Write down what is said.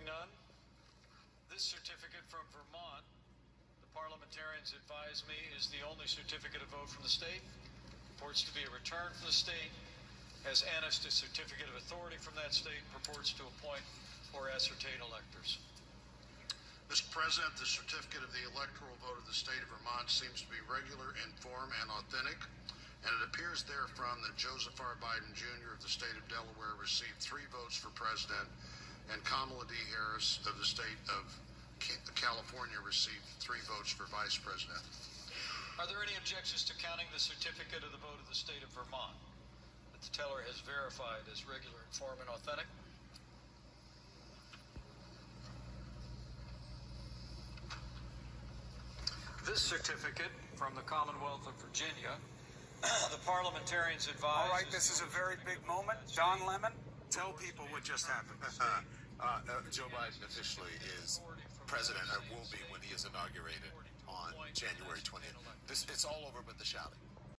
none, this certificate from Vermont, the parliamentarians advise me, is the only certificate of vote from the state. Purports to be a return from the state, has annexed a certificate of authority from that state, purports to appoint or ascertain electors. Mr. President, the certificate of the electoral vote of the state of Vermont seems to be regular in form and authentic, and it appears therefrom that Joseph R. Biden, Jr. of the state of Delaware received 3 votes for president, and Kamala D. Harris of the state of California received 3 votes for vice president. Are there any objections to counting the certificate of the vote of the state of Vermont that the teller has verified as regular in form and authentic? This certificate from the Commonwealth of Virginia, the parliamentarians advise... All right, this is a very big moment. Don Lemon, tell people what just happened. Joe Biden officially is president, and will be when he is inaugurated on January 20th. It's all over but the shouting.